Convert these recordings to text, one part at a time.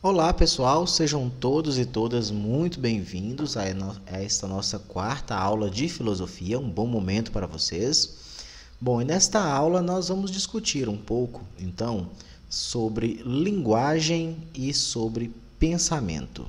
Olá pessoal, sejam todos e todas muito bem-vindos a esta nossa quarta aula de filosofia. Um bom momento para vocês. Bom, e nesta aula nós vamos discutir um pouco, então, sobre linguagem e sobre pensamento.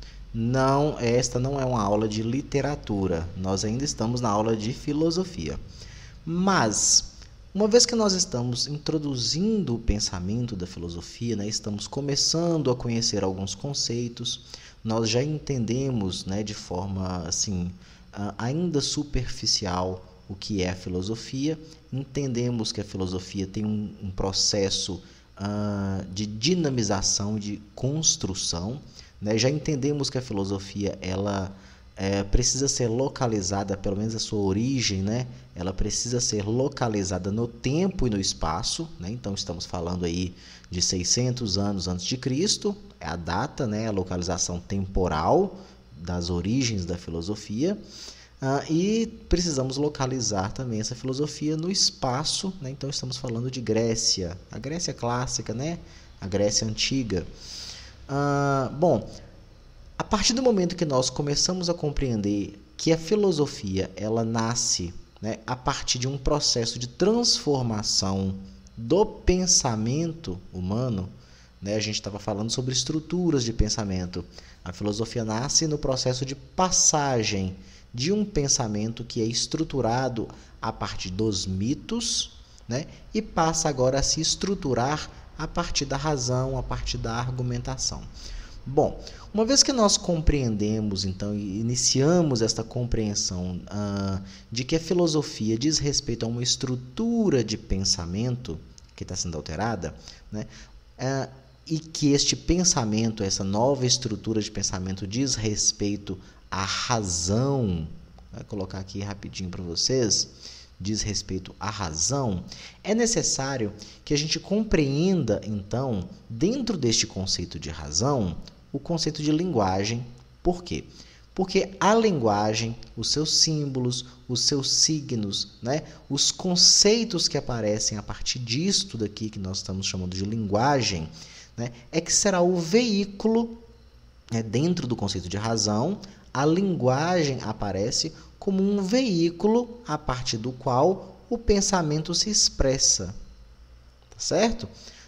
Esta não é uma aula de literatura, nós ainda estamos na aula de filosofia. Mas, uma vez que nós estamos introduzindo o pensamento da filosofia, estamos começando a conhecer alguns conceitos, nós já entendemos, de forma assim, ainda superficial o que é a filosofia, entendemos que a filosofia tem um processo de dinamização, de construção, já entendemos que a filosofia ela precisa ser localizada, pelo menos a sua origem, ela precisa ser localizada no tempo e no espaço, então estamos falando aí de 600 anos antes de Cristo, é a data, a localização temporal das origens da filosofia, e precisamos localizar também essa filosofia no espaço, então estamos falando de Grécia, a Grécia clássica, a Grécia antiga. Bom, a partir do momento que nós começamos a compreender que a filosofia ela nasce a partir de um processo de transformação do pensamento humano, a gente estava falando sobre estruturas de pensamento. A filosofia nasce no processo de passagem de um pensamento que é estruturado a partir dos mitos, e passa agora a se estruturar a partir da razão, a partir da argumentação. Bom, uma vez que nós compreendemos, então, e iniciamos esta compreensão de que a filosofia diz respeito a uma estrutura de pensamento que está sendo alterada, e que este pensamento, essa nova estrutura de pensamento diz respeito à razão, vou colocar aqui rapidinho para vocês, diz respeito à razão, é necessário que a gente compreenda, então, dentro deste conceito de razão, o conceito de linguagem. Por quê? Porque a linguagem, os seus símbolos, os seus signos, os conceitos que aparecem a partir disto daqui que nós estamos chamando de linguagem, é que será o veículo, dentro do conceito de razão, a linguagem aparece como um veículo a partir do qual o pensamento se expressa. Tá certo?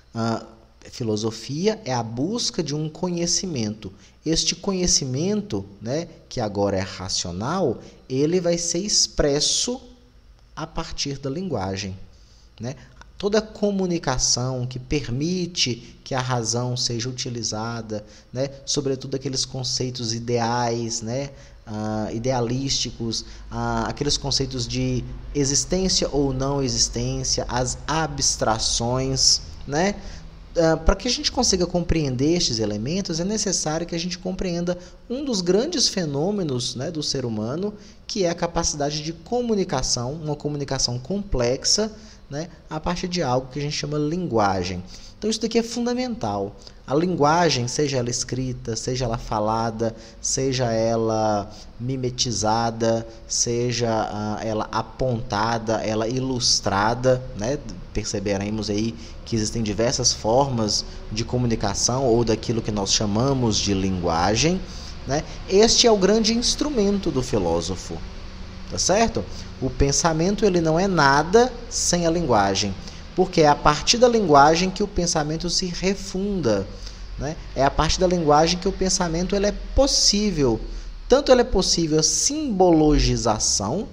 Filosofia é a busca de um conhecimento. Este conhecimento, que agora é racional, ele vai ser expresso a partir da linguagem. Toda comunicação que permite que a razão seja utilizada, sobretudo aqueles conceitos ideais, idealísticos, aqueles conceitos de existência ou não existência, as abstrações, para que a gente consiga compreender estes elementos, é necessário que a gente compreenda um dos grandes fenômenos do ser humano, que é a capacidade de comunicação, uma comunicação complexa, a partir de algo que a gente chama linguagem. Então isso daqui é fundamental. A linguagem, seja ela escrita, seja ela falada, seja ela mimetizada, seja ela apontada, ela ilustrada, perceberemos aí que existem diversas formas de comunicação ou daquilo que nós chamamos de linguagem, Este é o grande instrumento do filósofo, tá certo? O pensamento ele não é nada sem a linguagem, porque é a partir da linguagem que o pensamento se refunda, É a partir da linguagem que o pensamento ele é possível. Tanto ele é possível a simbologização,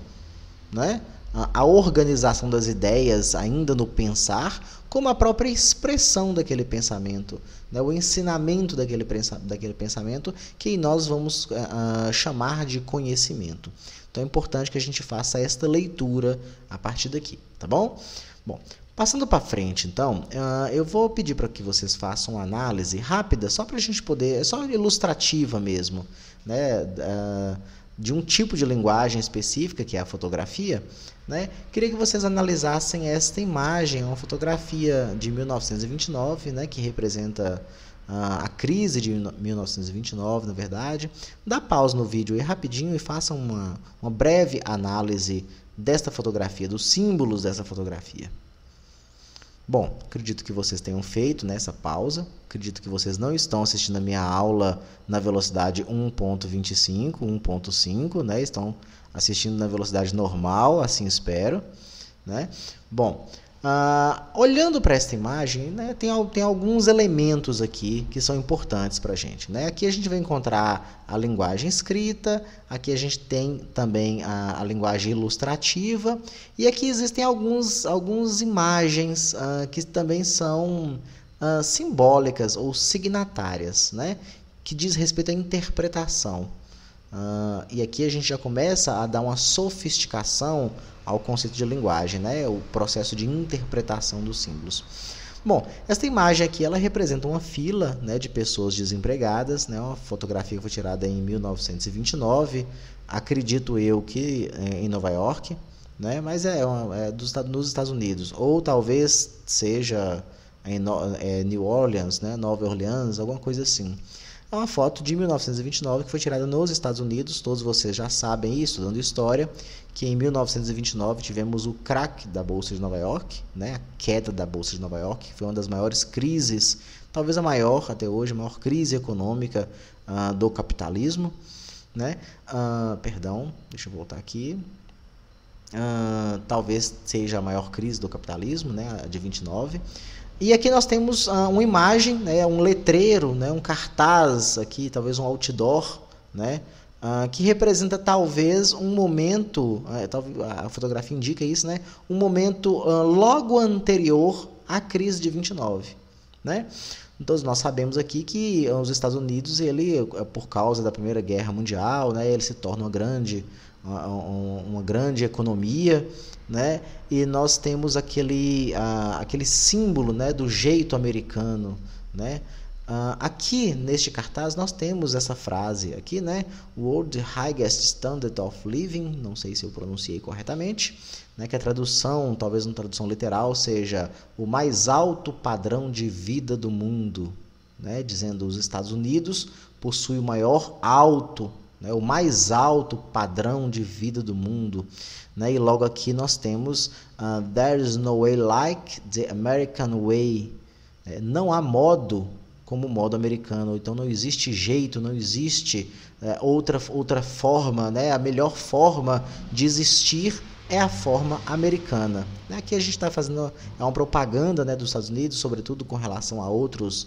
a organização das ideias ainda no pensar, como a própria expressão daquele pensamento, o ensinamento daquele pensamento, que nós vamos chamar de conhecimento. Então é importante que a gente faça esta leitura a partir daqui, tá bom? Bom, passando para frente, então, eu vou pedir para que vocês façam uma análise rápida, só para a gente poder, é só ilustrativa mesmo, de um tipo de linguagem específica, que é a fotografia, Queria que vocês analisassem esta imagem, uma fotografia de 1929, que representa a crise de 1929, na verdade. Dá pausa no vídeo aí rapidinho e façam uma breve análise desta fotografia, dos símbolos dessa fotografia. Bom, acredito que vocês tenham feito nessa pausa. Acredito que vocês não estão assistindo a minha aula na velocidade 1.25, 1.5, né? Estão assistindo na velocidade normal, assim espero, né? Bom, olhando para esta imagem, né, tem alguns elementos aqui que são importantes para a gente, né? Aqui a gente vai encontrar a linguagem escrita, aqui a gente tem também a linguagem ilustrativa, e aqui existem algumas imagens que também são simbólicas ou signatárias, né? Que diz respeito à interpretação. E aqui a gente já começa a dar uma sofisticação ao conceito de linguagem, né? O processo de interpretação dos símbolos. Bom, esta imagem aqui ela representa uma fila, né, de pessoas desempregadas, né? Uma fotografia que foi tirada em 1929, acredito eu que em Nova York, né? Mas nos Estados Unidos, ou talvez seja em New Orleans, né? Nova Orleans, alguma coisa assim. É uma foto de 1929 que foi tirada nos Estados Unidos. Todos vocês já sabem isso, estudando história, que em 1929 tivemos o crack da Bolsa de Nova York, né? A queda da Bolsa de Nova York, que foi uma das maiores crises, talvez a maior até hoje, a maior crise econômica do capitalismo, né? Deixa eu voltar aqui. Talvez seja a maior crise do capitalismo, né? A de 29. E aqui nós temos uma imagem, né, um letreiro, né, um cartaz aqui, talvez um outdoor, né, que representa talvez um momento, a fotografia indica isso, né, um momento logo anterior à crise de 29, né? Então nós sabemos aqui que os Estados Unidos, ele, por causa da Primeira Guerra Mundial, né, ele se torna uma grande economia, né? E nós temos aquele símbolo, né, do jeito americano, né? Aqui neste cartaz nós temos essa frase aqui, né? World Highest Standard of Living, não sei se eu pronunciei corretamente, né? Que a tradução, talvez uma tradução literal, seja o mais alto padrão de vida do mundo, né? Dizendo os Estados Unidos possui o o mais alto padrão de vida do mundo, né? E logo aqui nós temos There's no way like the American way. Não há modo como o modo americano, então não existe jeito, não existe outra forma, né? A melhor forma de existir é a forma americana. Aqui a gente está fazendo uma propaganda, né, dos Estados Unidos, sobretudo com relação a outras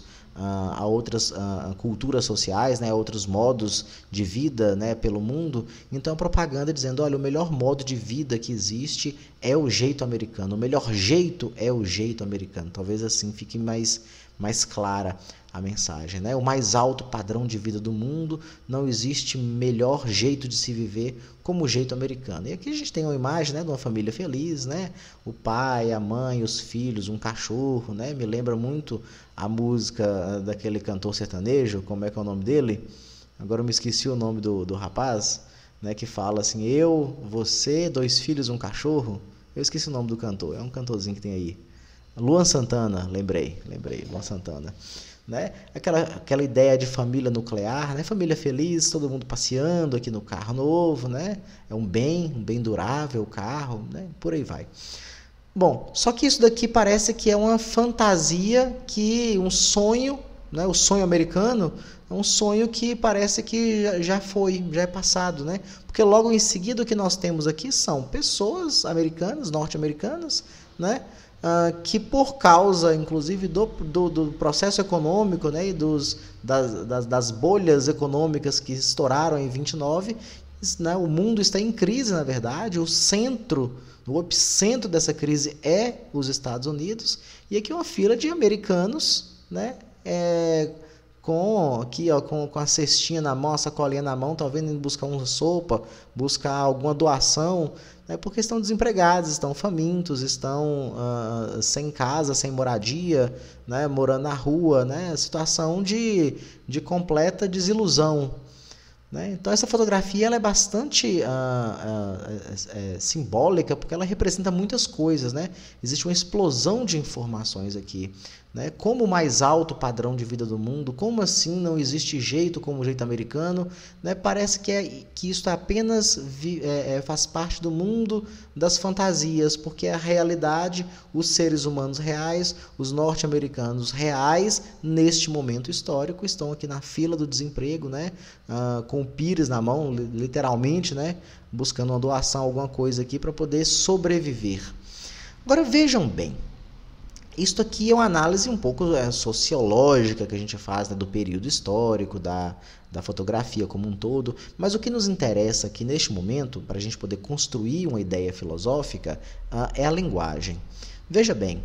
culturas sociais, né, a outros modos de vida, né, pelo mundo. Então, propaganda dizendo, olha, o melhor modo de vida que existe é o jeito americano, o melhor jeito é o jeito americano. Talvez assim fique mais clara a mensagem, né? O mais alto padrão de vida do mundo, não existe melhor jeito de se viver como o jeito americano. E aqui a gente tem uma imagem, né, de uma família feliz, né? O pai, a mãe, os filhos, um cachorro, né? Me lembra muito a música daquele cantor sertanejo, como é que é o nome dele? Agora eu me esqueci o nome do rapaz, né? Que fala assim, eu, você, 2 filhos, um cachorro. Eu esqueci o nome do cantor, é um cantorzinho que tem aí. Luan Santana, lembrei, Luan Santana. Né? Aquela ideia de família nuclear, né? Família feliz, todo mundo passeando aqui no carro novo, né? É um bem durável o carro, né? Por aí vai. Bom, só que isso daqui parece que é uma fantasia, um sonho, né? O sonho americano é um sonho que parece que já é passado, né? Porque logo em seguida o que nós temos aqui são pessoas americanas, norte-americanas, né? Que por causa, inclusive, do processo econômico, né, e das bolhas econômicas que estouraram em 29, né, o mundo está em crise, na verdade. O epicentro dessa crise é os Estados Unidos. E aqui uma fila de americanos, né, com a cestinha na mão, a sacolinha na mão, talvez indo buscar uma sopa, buscar alguma doação, né, porque estão desempregados, estão famintos, estão sem casa, sem moradia, né, morando na rua, né, situação de completa desilusão. Né? Então essa fotografia ela é bastante simbólica, porque ela representa muitas coisas, né? Existe uma explosão de informações aqui. né? Como o mais alto padrão de vida do mundo, como assim não existe jeito como o jeito americano, né? Parece que isso apenas faz parte do mundo das fantasias, porque a realidade, os seres humanos reais, os norte-americanos reais, neste momento histórico, estão aqui na fila do desemprego, né? Com o pires na mão, literalmente, né? Buscando uma doação, alguma coisa aqui para poder sobreviver. Agora vejam bem, isto aqui é uma análise um pouco sociológica que a gente faz, né, do período histórico, da fotografia como um todo, mas o que nos interessa aqui neste momento, para a gente poder construir uma ideia filosófica, é a linguagem. Veja bem,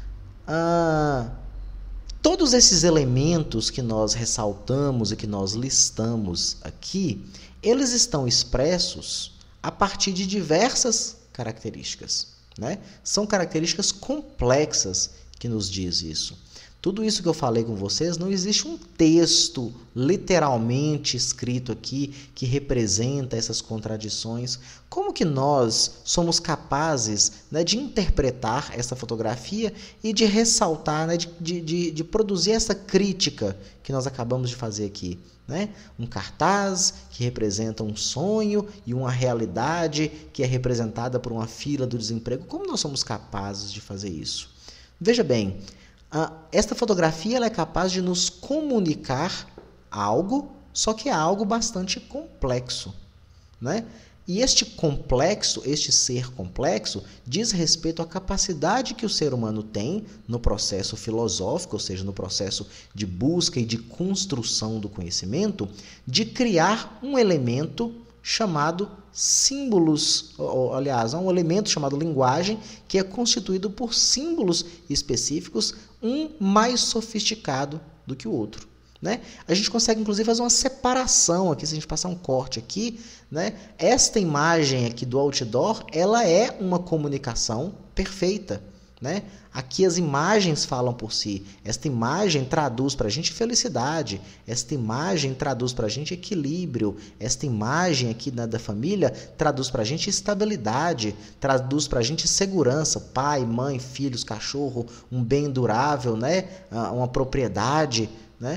todos esses elementos que nós ressaltamos e que nós listamos aqui, eles estão expressos a partir de diversas características, né? São características complexas que nos diz isso. Tudo isso que eu falei com vocês, não existe um texto literalmente escrito aqui que representa essas contradições. Como que nós somos capazes, né, de interpretar essa fotografia e de ressaltar, né, de produzir essa crítica que nós acabamos de fazer aqui? Né? Um cartaz que representa um sonho e uma realidade que é representada por uma fila do desemprego. Como nós somos capazes de fazer isso? Veja bem, esta fotografia ela é capaz de nos comunicar algo, só que é algo bastante complexo, né? E este ser complexo, diz respeito à capacidade que o ser humano tem no processo filosófico, ou seja, no processo de busca e de construção do conhecimento, de criar um elemento chamado símbolos, aliás, um elemento chamado linguagem, que é constituído por símbolos específicos, um mais sofisticado do que o outro, né? A gente consegue, inclusive, fazer uma separação aqui, se a gente passar um corte aqui, né? Esta imagem aqui do outdoor, ela é uma comunicação perfeita, né? Aqui as imagens falam por si. Esta imagem traduz para a gente felicidade. Esta imagem traduz para a gente equilíbrio. Esta imagem aqui da família traduz para a gente estabilidade. Traduz para a gente segurança. Pai, mãe, filhos, cachorro, um bem durável, né? Uma propriedade, né?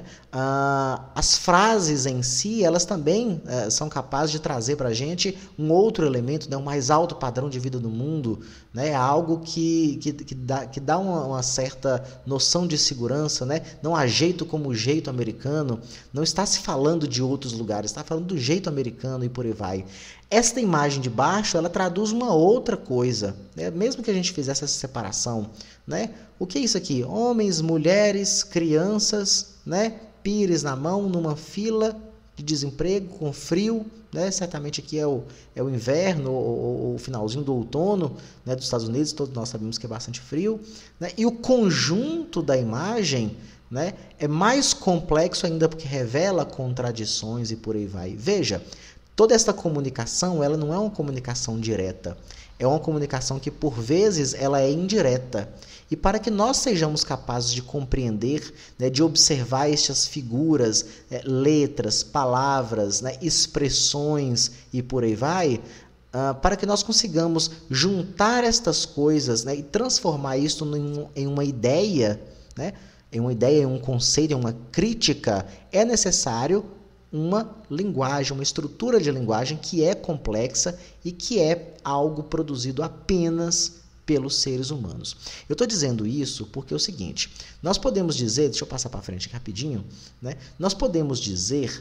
As frases em si, elas também são capazes de trazer para a gente um outro elemento, né? Um mais alto padrão de vida do mundo, né? Algo que dá uma certa noção de segurança, né? Não há jeito como o jeito americano, não está se falando de outros lugares, está falando do jeito americano e por aí vai. Esta imagem de baixo, ela traduz uma outra coisa, né? Mesmo que a gente fizesse essa separação, né? O que é isso aqui? Homens, mulheres, crianças, né? Pires na mão, numa fila de desemprego, com frio, né? Certamente aqui é o inverno ou o finalzinho do outono, né, dos Estados Unidos, todos nós sabemos que é bastante frio, né? E o conjunto da imagem, né, é mais complexo ainda porque revela contradições e por aí vai. Veja, toda esta comunicação, ela não é uma comunicação direta, é uma comunicação que por vezes ela é indireta. E para que nós sejamos capazes de compreender, né, de observar estas figuras, letras, palavras, né, expressões e por aí vai, para que nós consigamos juntar estas coisas, né, e transformar isso em uma ideia, né, em um conceito, em uma crítica, é necessário uma linguagem, uma estrutura de linguagem que é complexa e que é algo produzido apenas pelos seres humanos. Eu estou dizendo isso porque é o seguinte, nós podemos dizer, deixa eu passar para frente aqui rapidinho, né? Nós podemos dizer,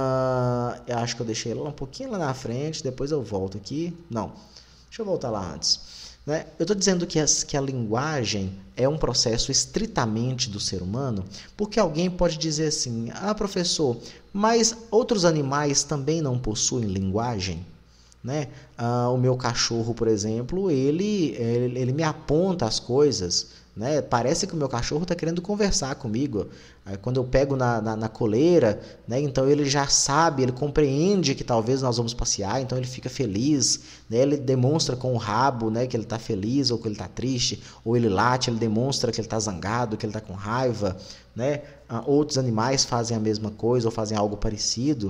eu acho que eu deixei ela um pouquinho lá na frente, depois eu volto aqui, não, deixa eu voltar lá antes, né? Eu estou dizendo que a linguagem é um processo estritamente do ser humano, porque alguém pode dizer assim, professor, mas outros animais também não possuem linguagem? Né? O meu cachorro, por exemplo, ele me aponta as coisas, né? Parece que o meu cachorro está querendo conversar comigo. Quando eu pego na coleira, né? Então ele já sabe, ele compreende que talvez nós vamos passear, então ele fica feliz, né? Ele demonstra com o rabo, né, que ele está feliz ou que ele está triste, ou ele late, ele demonstra que ele está zangado, que ele está com raiva, né? Outros animais fazem a mesma coisa ou fazem algo parecido.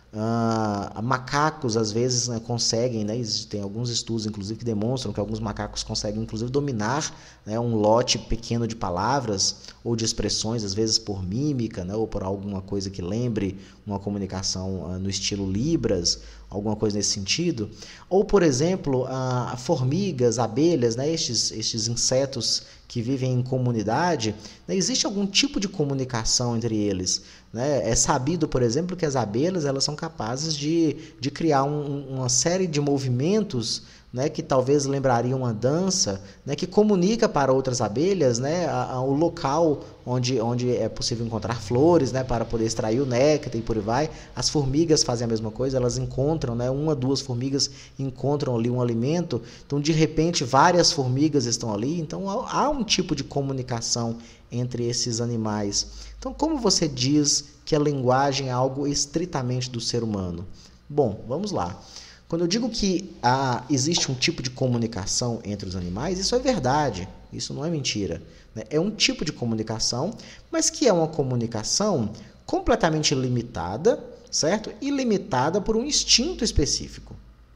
Macacos, às vezes, né, conseguem, né, tem alguns estudos, inclusive, que demonstram que alguns macacos conseguem, inclusive, dominar, né, um lote pequeno de palavras ou de expressões, às vezes por mímica, né, ou por alguma coisa que lembre uma comunicação no estilo Libras, alguma coisa nesse sentido. Ou, por exemplo, formigas, abelhas, né, estes insetos que vivem em comunidade, né, existe algum tipo de comunicação entre eles. Né? É sabido, por exemplo, que as abelhas elas são capazes de criar uma série de movimentos, né, que talvez lembrariam uma dança, né, que comunica para outras abelhas, né, o local onde é possível encontrar flores, né, para poder extrair o néctar e por aí vai. As formigas fazem a mesma coisa, elas encontram, né, uma, duas formigas encontram ali um alimento, então de repente várias formigas estão ali, então há um tipo de comunicação entre esses animais. Então, como você diz que a linguagem é algo estritamente do ser humano? Bom, vamos lá. Quando eu digo que existe um tipo de comunicação entre os animais, isso é verdade, isso não é mentira. Né? É um tipo de comunicação, mas que é uma comunicação completamente limitada, certo? E limitada por um instinto específico.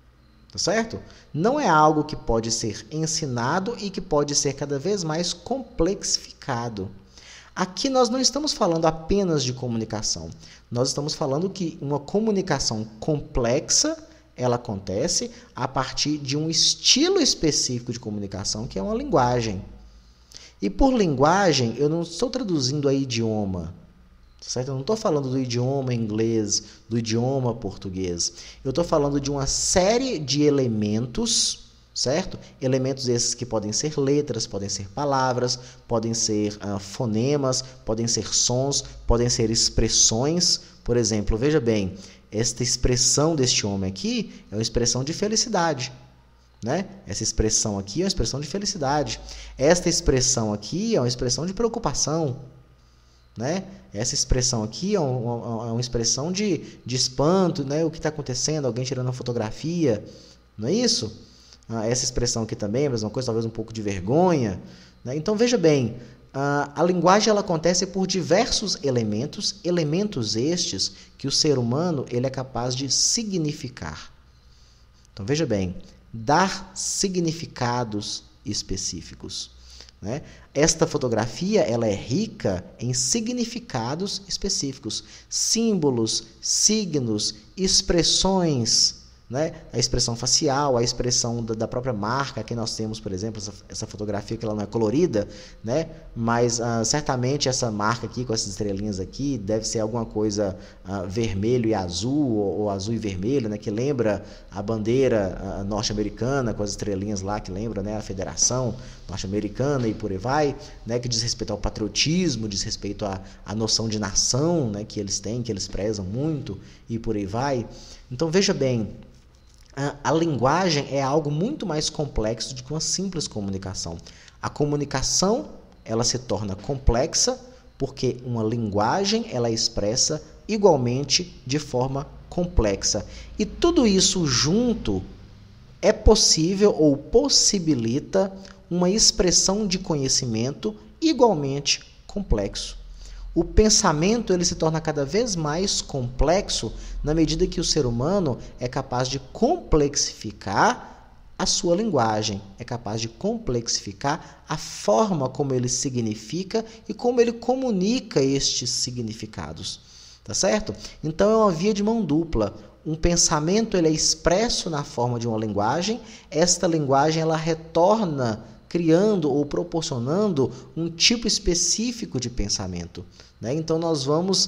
Tá certo? Não é algo que pode ser ensinado e que pode ser cada vez mais complexificado. Aqui nós não estamos falando apenas de comunicação. Nós estamos falando que uma comunicação complexa, ela acontece a partir de um estilo específico de comunicação, que é uma linguagem. E por linguagem, eu não estou traduzindo a idioma. Certo? Eu não estou falando do idioma inglês, do idioma português. Eu estou falando de uma série de elementos, certo? Elementos esses que podem ser letras, podem ser palavras, podem ser fonemas, podem ser sons, podem ser expressões. Por exemplo, veja bem, esta expressão deste homem aqui é uma expressão de felicidade. Né? Essa expressão aqui é uma expressão de felicidade. Esta expressão aqui é uma expressão de preocupação. Né? Essa expressão aqui é uma expressão de espanto, né? O que está acontecendo, alguém tirando uma fotografia, não é isso? Essa expressão aqui também é a mesma coisa, talvez um pouco de vergonha. Né? Então veja bem, a linguagem ela acontece por diversos elementos estes que o ser humano ele é capaz de significar. Então veja bem, dar significados específicos. Né? Esta fotografia ela é rica em significados específicos, símbolos, signos, expressões, né? A expressão facial, a expressão da própria marca. Aqui nós temos, por exemplo, essa fotografia que ela não é colorida, né? Mas certamente essa marca aqui com essas estrelinhas aqui deve ser alguma coisa vermelho e azul ou azul e vermelho, né? Que lembra a bandeira norte-americana com as estrelinhas lá, que lembra, né? A Federação Norte-Americana e por aí vai, né? Que diz respeito ao patriotismo, diz respeito à noção de nação, né? Que eles têm, que eles prezam muito e por aí vai. Então veja bem, a linguagem é algo muito mais complexo do que uma simples comunicação. A comunicação ela se torna complexa porque uma linguagem ela expressa igualmente de forma complexa. E tudo isso junto é possível ou possibilita uma expressão de conhecimento igualmente complexo. O pensamento ele se torna cada vez mais complexo na medida que o ser humano é capaz de complexificar a sua linguagem, é capaz de complexificar a forma como ele significa e como ele comunica estes significados. Tá certo? Então é uma via de mão dupla. Um pensamento ele é expresso na forma de uma linguagem, esta linguagem ela retorna criando ou proporcionando um tipo específico de pensamento. Né? Então, nós vamos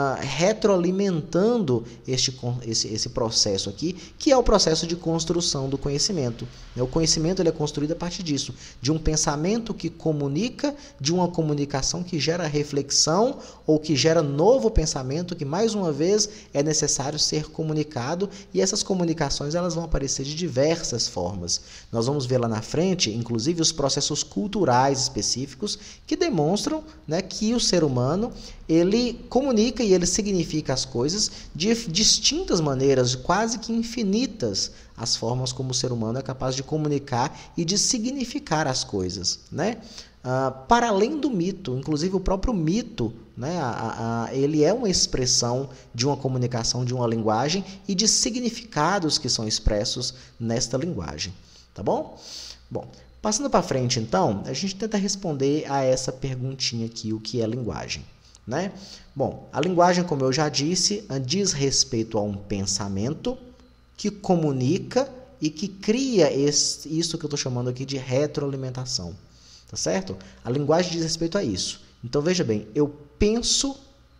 retroalimentando esse processo aqui, que é o processo de construção do conhecimento. O conhecimento ele é construído a partir disso, de um pensamento que comunica, de uma comunicação que gera reflexão ou que gera novo pensamento que, mais uma vez, é necessário ser comunicado, e essas comunicações elas vão aparecer de diversas formas. Nós vamos ver lá na frente, inclusive, os processos culturais específicos que demonstram, né, que o ser humano ele comunica e ele significa as coisas de distintas maneiras, quase que infinitas, as formas como o ser humano é capaz de comunicar e de significar as coisas, né? para além do mito. Inclusive o próprio mito, né, ele é uma expressão de uma comunicação, de uma linguagem e de significados que são expressos nesta linguagem. Tá bom? Bom, passando para frente então, a gente tenta responder a essa perguntinha aqui, o que é linguagem, né? Bom, a linguagem, como eu já disse, diz respeito a um pensamento que comunica e que cria isso que eu estou chamando aqui de retroalimentação, tá certo? A linguagem diz respeito a isso. Então, veja bem, eu penso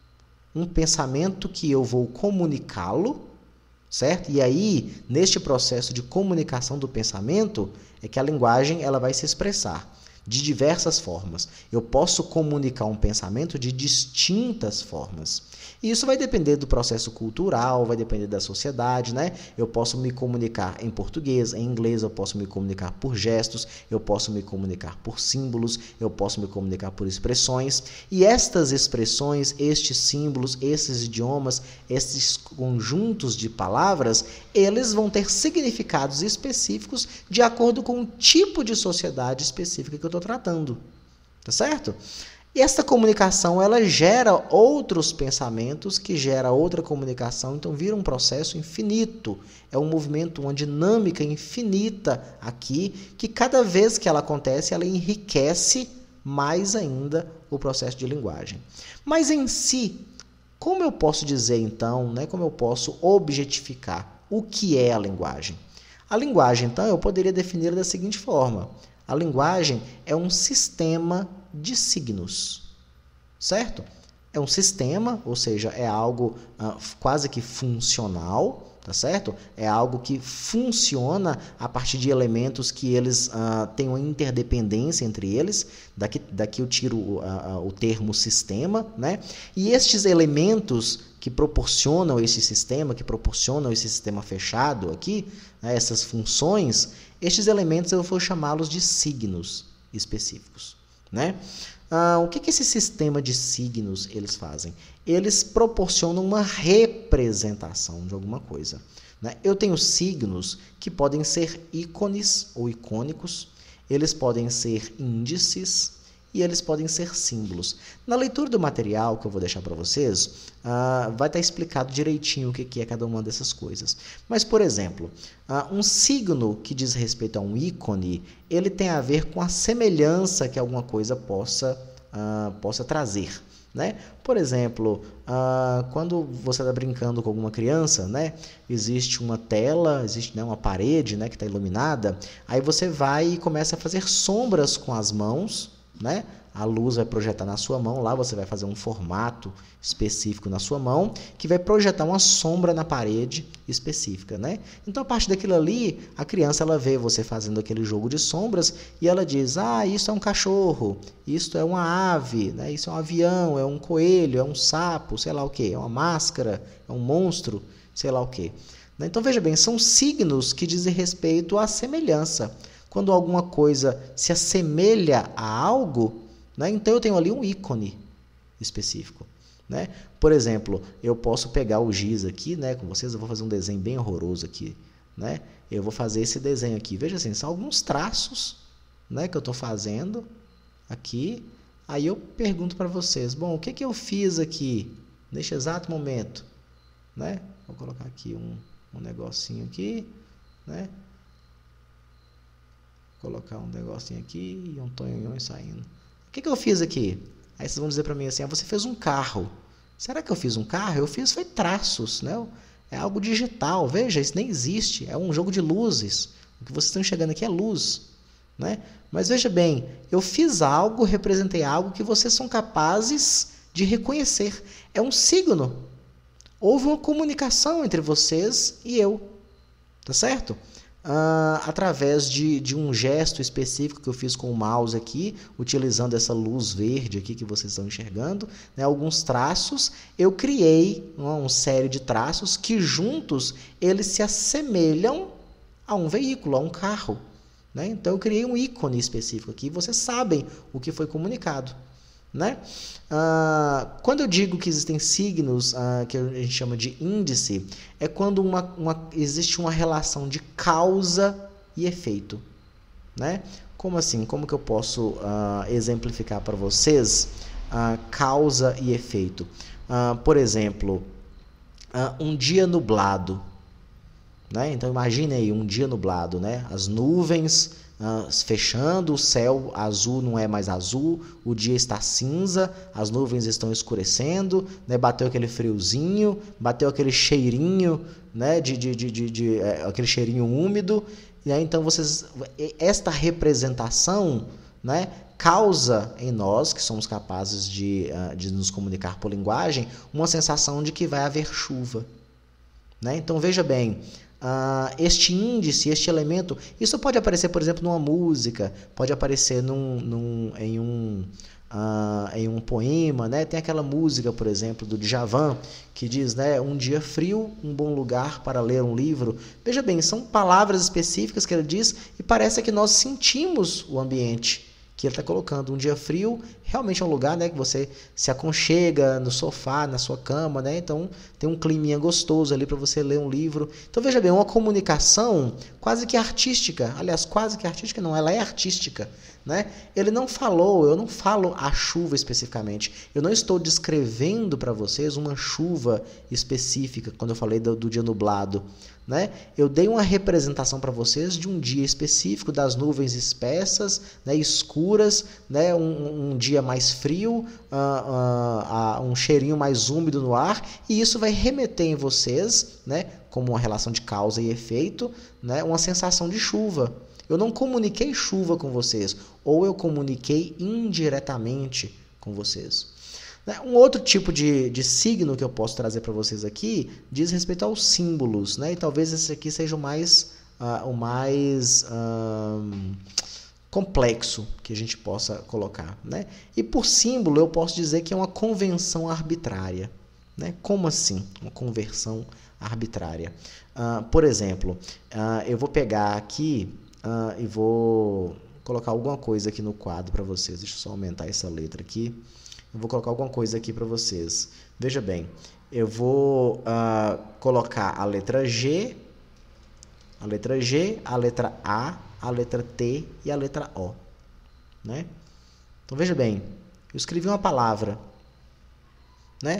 um pensamento que eu vou comunicá-lo, certo? E aí, neste processo de comunicação do pensamento, é que a linguagem ela vai se expressar de diversas formas. Eu posso comunicar um pensamento de distintas formas. E isso vai depender do processo cultural, vai depender da sociedade, né? Eu posso me comunicar em português, em inglês, eu posso me comunicar por gestos, eu posso me comunicar por símbolos, eu posso me comunicar por expressões. E estas expressões, estes símbolos, esses idiomas, esses conjuntos de palavras, eles vão ter significados específicos de acordo com o tipo de sociedade específica que eu estou tratando. Tá certo? E essa comunicação, ela gera outros pensamentos, que gera outra comunicação, então vira um processo infinito. É um movimento, uma dinâmica infinita aqui, que cada vez que ela acontece, ela enriquece mais ainda o processo de linguagem. Mas em si, como eu posso dizer então, né, como eu posso objetificar o que é a linguagem? A linguagem, então, eu poderia definir da seguinte forma. A linguagem é um sistema de signos, certo? É um sistema, ou seja, é algo quase que funcional, tá certo? É algo que funciona a partir de elementos que eles têm uma interdependência entre eles. Daqui eu tiro o termo sistema, né? E estes elementos que proporcionam esse sistema, fechado aqui, né, essas funções, estes elementos eu vou chamá-los de signos específicos, né? O que esse sistema de signos eles fazem? Eles proporcionam uma representação de alguma coisa, né? Eu tenho signos que podem ser ícones ou icônicos, eles podem ser índices e eles podem ser símbolos. Na leitura do material que eu vou deixar para vocês, vai estar explicado direitinho o que é cada uma dessas coisas. Mas, por exemplo, um signo que diz respeito a um ícone, ele tem a ver com a semelhança que alguma coisa possa trazer, né? Por exemplo, quando você está brincando com alguma criança, né, existe uma tela, existe, né, uma parede, né, que está iluminada, aí você vai e começa a fazer sombras com as mãos, né? A luz vai projetar na sua mão, lá você vai fazer um formato específico na sua mão, que vai projetar uma sombra na parede específica, né? Então, a partir daquilo ali, a criança ela vê você fazendo aquele jogo de sombras e ela diz, isso é um cachorro, isso é uma ave, né? Isso é um avião, é um coelho, é um sapo, sei lá o quê, é uma máscara, é um monstro, sei lá o quê. Então, veja bem, são signos que dizem respeito à semelhança. Quando alguma coisa se assemelha a algo, né, então eu tenho ali um ícone específico, né? Por exemplo, eu posso pegar o giz aqui, né, com vocês, eu vou fazer um desenho bem horroroso aqui, né? Eu vou fazer esse desenho aqui. Veja assim, são alguns traços, né, que eu estou fazendo aqui. Aí eu pergunto para vocês, bom, o que eu fiz aqui neste exato momento, né? Vou colocar aqui um negocinho aqui, né? Colocar um negocinho aqui e um tonhonhon saindo. O que eu fiz aqui? Aí vocês vão dizer para mim assim, você fez um carro. Será que eu fiz um carro? Eu fiz foi traços, né? É algo digital. Veja, isso nem existe. É um jogo de luzes. O que vocês estão enxergando aqui é luz, né? Mas veja bem, eu fiz algo, representei algo que vocês são capazes de reconhecer. É um signo. Houve uma comunicação entre vocês e eu. Tá certo? Através de um gesto específico que eu fiz com o mouse aqui, utilizando essa luz verde aqui que vocês estão enxergando, né, alguns traços, eu criei uma série de traços que juntos eles se assemelham a um veículo, a um carro, né? Então eu criei um ícone específico aqui, vocês sabem o que foi comunicado, né? Quando eu digo que existem signos que a gente chama de índice, é quando existe uma relação de causa e efeito, né? Como assim? Como que eu posso exemplificar para vocês causa e efeito? Por exemplo, um dia nublado, né? Então imagine aí um dia nublado, né? As nuvens fechando, o céu azul não é mais azul, o dia está cinza, as nuvens estão escurecendo, né? Bateu aquele friozinho, bateu aquele cheirinho, né? Aquele cheirinho úmido, né? Então esta representação, né? Causa em nós, que somos capazes de nos comunicar por linguagem, uma sensação de que vai haver chuva, né? Então veja bem, este índice, este elemento, isso pode aparecer, por exemplo, numa música, pode aparecer em um poema, né? Tem aquela música, por exemplo, do Djavan, que diz, né, um dia frio, um bom lugar para ler um livro. Veja bem, são palavras específicas que ele diz e parece que nós sentimos o ambiente que ele está colocando. Um dia frio realmente é um lugar, né, que você se aconchega no sofá, na sua cama, né? Então tem um climinha gostoso ali para você ler um livro. Então veja bem, uma comunicação quase que artística. Aliás, quase que artística não, ela é artística, né? Ele não falou, eu não falo a chuva especificamente. Eu não estou descrevendo para vocês uma chuva específica quando eu falei do dia nublado, né? Eu dei uma representação para vocês de um dia específico, das nuvens espessas, né, escuras, né, um dia mais frio, um cheirinho mais úmido no ar, e isso vai remeter em vocês, né, como uma relação de causa e efeito, né, uma sensação de chuva. Eu não comuniquei chuva com vocês, ou eu comuniquei indiretamente com vocês. Um outro tipo de signo que eu posso trazer para vocês aqui diz respeito aos símbolos, né? E talvez esse aqui seja o mais complexo que a gente possa colocar, né? E por símbolo eu posso dizer que é uma convenção arbitrária, né? Como assim uma convenção arbitrária? Por exemplo, eu vou pegar aqui e vou colocar alguma coisa aqui no quadro para vocês. Deixa eu só aumentar essa letra aqui. Eu vou colocar alguma coisa aqui para vocês. Veja bem, eu vou colocar a letra G, a letra A, a letra T e a letra O, né? Então veja bem, eu escrevi uma palavra, né?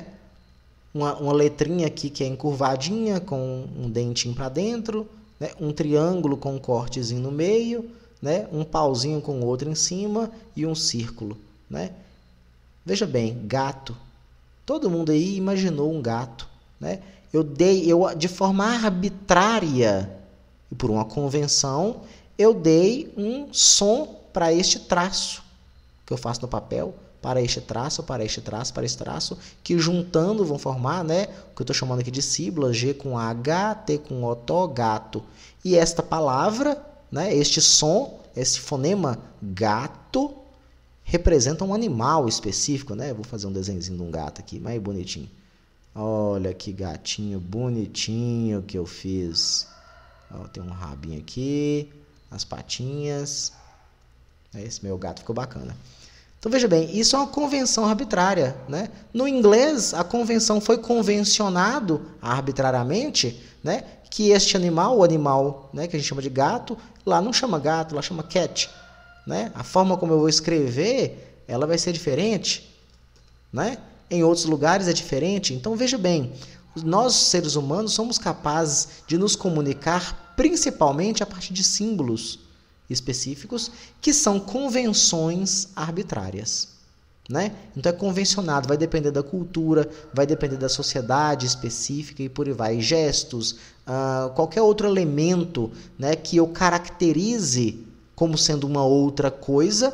Uma letrinha aqui que é encurvadinha com um dentinho para dentro, né? Um triângulo com um cortezinho no meio, né? Um pauzinho com outro em cima e um círculo, né? Veja bem, gato. Todo mundo aí imaginou um gato, né? Eu de forma arbitrária e por uma convenção, eu dei um som para este traço que eu faço no papel, para este traço, para este traço, para este traço, que juntando vão formar, né, o que eu estou chamando aqui de sílabas, G com H, T com O, Tó, gato. E esta palavra, né, este som, esse fonema gato, representa um animal específico, né? Vou fazer um desenhozinho de um gato aqui, mais bonitinho. Olha que gatinho bonitinho que eu fiz. Ó, tem um rabinho aqui, as patinhas. Esse meu gato ficou bacana. Então veja bem, isso é uma convenção arbitrária, né? No inglês, a convenção foi convencionado arbitrariamente, né? Que este animal, o animal, né, que a gente chama de gato, lá não chama gato, lá chama cat. Né? A forma como eu vou escrever, ela vai ser diferente, né? Em outros lugares é diferente. Então veja bem, nós seres humanos somos capazes de nos comunicar principalmente a partir de símbolos específicos que são convenções arbitrárias, né? Então é convencionado, vai depender da cultura, vai depender da sociedade específica e por aí vai. Gestos, qualquer outro elemento, né, que eu caracterize como sendo uma outra coisa,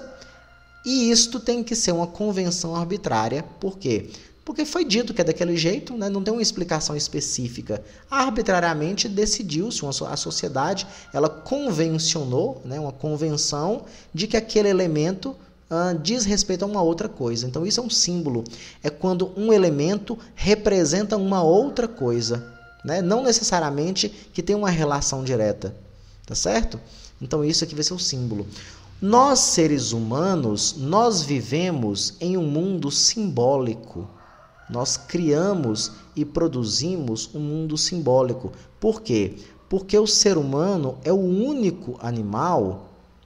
e isto tem que ser uma convenção arbitrária. Por quê? Porque foi dito que é daquele jeito, né? Não tem uma explicação específica. Arbitrariamente decidiu-se, a sociedade ela convencionou, né, uma convenção de que aquele elemento diz respeito a uma outra coisa. Então isso é um símbolo. É quando um elemento representa uma outra coisa, né? Não necessariamente que tem uma relação direta. Tá certo? Então isso aqui vai ser o símbolo. Nós, seres humanos, nós vivemos em um mundo simbólico. Nós criamos e produzimos um mundo simbólico. Por quê? Porque o ser humano é o único animal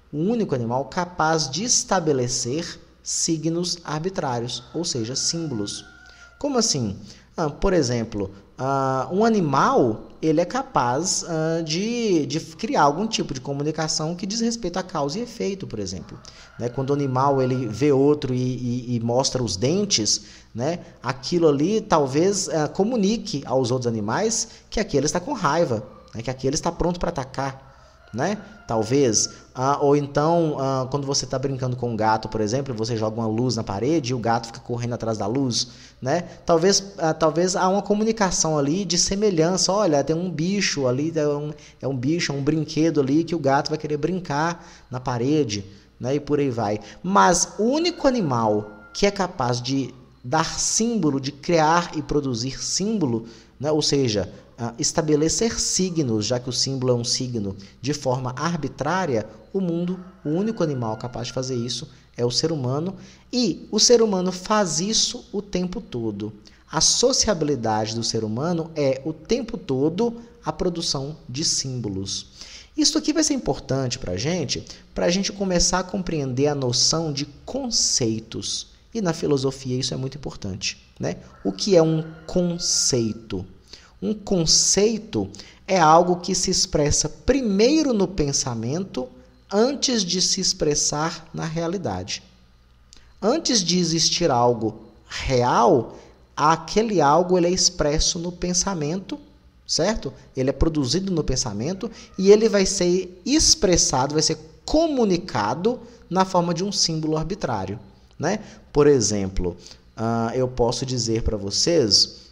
o único animal capaz de estabelecer signos arbitrários, ou seja, símbolos. Como assim? Por exemplo, um animal ele é capaz de criar algum tipo de comunicação que diz respeito a causa e efeito, por exemplo. Né? Quando o animal ele vê outro e mostra os dentes, né? Aquilo ali talvez comunique aos outros animais que aquele está com raiva, né? Que aquele está pronto para atacar. Né? Talvez, ou então quando você está brincando com um gato, por exemplo, você joga uma luz na parede e o gato fica correndo atrás da luz, né? Talvez há uma comunicação ali de semelhança. Olha, tem um bicho ali, é um bicho, é um brinquedo ali que o gato vai querer brincar na parede, né? E por aí vai. Mas o único animal que é capaz de dar símbolo, de criar e produzir símbolo, né? Ou seja, estabelecer signos, já que o símbolo é um signo, de forma arbitrária, o único animal capaz de fazer isso é o ser humano, e o ser humano faz isso o tempo todo. A sociabilidade do ser humano é o tempo todo a produção de símbolos. Isso aqui vai ser importante para a gente começar a compreender a noção de conceitos. E na filosofia isso é muito importante, né? O que é um conceito? Um conceito é algo que se expressa primeiro no pensamento antes de se expressar na realidade. Antes de existir algo real, aquele algo ele é expresso no pensamento, certo? Ele é produzido no pensamento e ele vai ser expressado, vai ser comunicado na forma de um símbolo arbitrário, né? Por exemplo, eu posso dizer para vocês...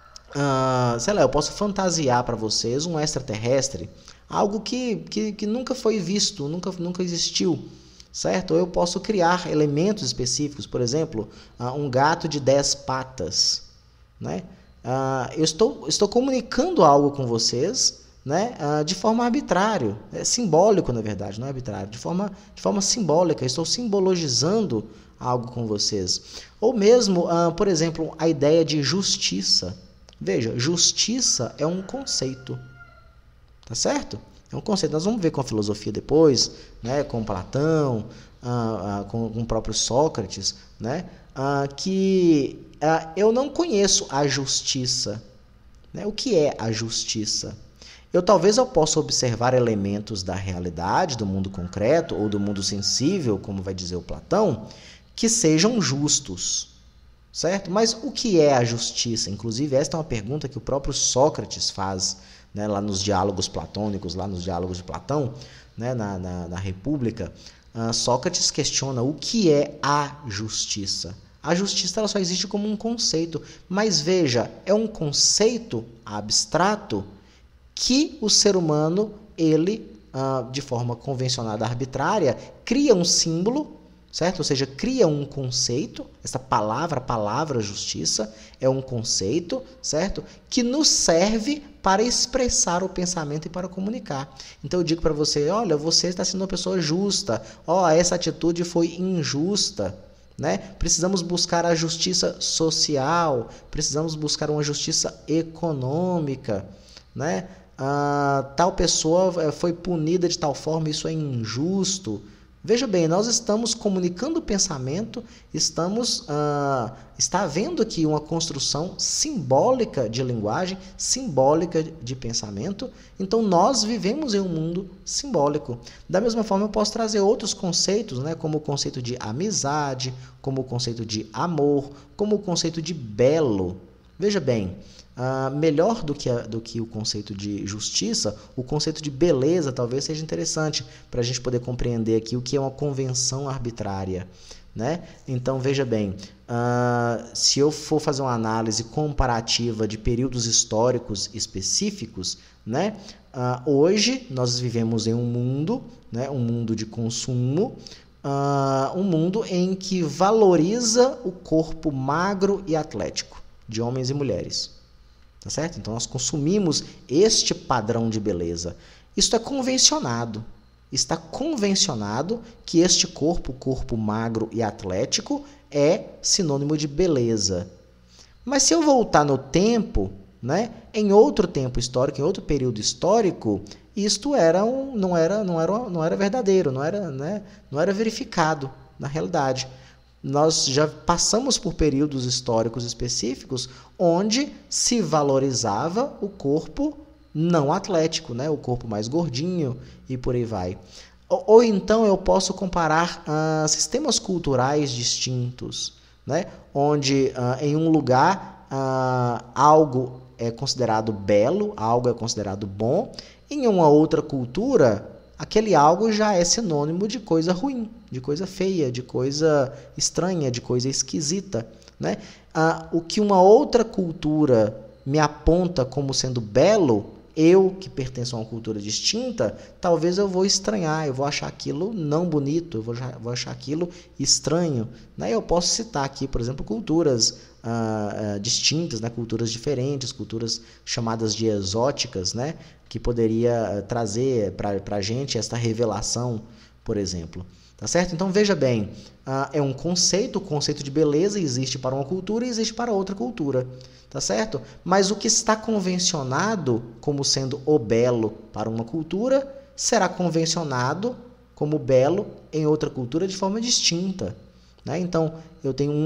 eu posso fantasiar para vocês um extraterrestre, algo que nunca foi visto, nunca existiu, certo? Ou eu posso criar elementos específicos, por exemplo, um gato de 10 patas, né? Eu estou comunicando algo com vocês, né? De forma arbitrária, simbólico na verdade, não é arbitrário, de forma simbólica, estou simbologizando algo com vocês. Ou mesmo, por exemplo, a ideia de justiça. Veja, justiça é um conceito, tá certo? É um conceito. Nós vamos ver com a filosofia depois, né? Com Platão, com o próprio Sócrates, né? Que eu não conheço a justiça. Né? O que é a justiça? Talvez eu possa observar elementos da realidade, do mundo concreto ou do mundo sensível, como vai dizer o Platão, que sejam justos. Certo? Mas o que é a justiça? Inclusive, esta é uma pergunta que o próprio Sócrates faz, né, lá nos diálogos platônicos, lá nos diálogos de Platão, né, na República. Sócrates questiona o que é a justiça. A justiça ela só existe como um conceito, mas veja, é um conceito abstrato que o ser humano, ele, de forma convencionada, arbitrária, cria um símbolo, certo? Ou seja, cria um conceito, essa palavra, a palavra justiça, é um conceito, certo? Que nos serve para expressar o pensamento e para comunicar. Então eu digo para você, olha, você está sendo uma pessoa justa, essa atitude foi injusta, né? Precisamos buscar a justiça social, precisamos buscar uma justiça econômica, né? Tal pessoa foi punida de tal forma, isso é injusto. Veja bem, nós estamos comunicando o pensamento, está havendo aqui uma construção simbólica de linguagem, simbólica de pensamento, então nós vivemos em um mundo simbólico. Da mesma forma, eu posso trazer outros conceitos, né, como o conceito de amizade, como o conceito de amor, como o conceito de belo. Veja bem, melhor do que o conceito de justiça, o conceito de beleza talvez seja interessante para a gente poder compreender aqui o que é uma convenção arbitrária, né? Então, veja bem, se eu for fazer uma análise comparativa de períodos históricos específicos, né? Hoje nós vivemos em um mundo, né? Um mundo de consumo, um mundo em que valoriza o corpo magro e atlético de homens e mulheres. Tá certo? Então nós consumimos este padrão de beleza. Isto é convencionado. Está convencionado que este corpo magro e atlético, é sinônimo de beleza. Mas se eu voltar no tempo, né, em outro tempo histórico, em outro período histórico, isto não era verdadeiro, não era, né, não era verificado na realidade. Nós já passamos por períodos históricos específicos onde se valorizava o corpo não atlético, né? O corpo mais gordinho e por aí vai. Ou então eu posso comparar sistemas culturais distintos, né? Onde em um lugar algo é considerado belo, algo é considerado bom, em uma outra cultura aquele algo já é sinônimo de coisa ruim, de coisa feia, de coisa estranha, de coisa esquisita, né? O que uma outra cultura me aponta como sendo belo, eu que pertenço a uma cultura distinta, talvez eu vou estranhar, eu vou achar aquilo não bonito, eu vou achar aquilo estranho, né? Eu posso citar aqui, por exemplo, culturas distintas, né? Culturas diferentes, culturas chamadas de exóticas, né? Que poderia trazer para a gente esta revelação, por exemplo. Tá certo? Então veja bem, é um conceito, o conceito de beleza existe para uma cultura e existe para outra cultura. Tá certo? Mas o que está convencionado como sendo o belo para uma cultura será convencionado como belo em outra cultura de forma distinta. Né? Então, eu tenho